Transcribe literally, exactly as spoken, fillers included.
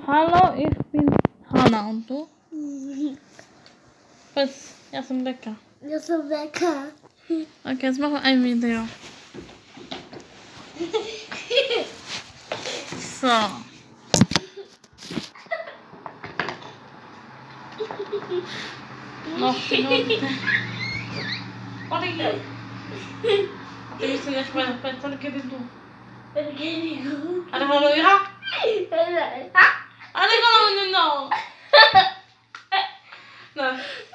Hallo, ich bin Hanna und du? Was? Ja jestem Beka. Ja jestem Beka. Okay, jetzt machen wir ein Video. So. Noch Minuten. Olha aqui. Tem isso nas pernas, olha aqui dentro. Ada kalau ira? Ada kalau no. Nah.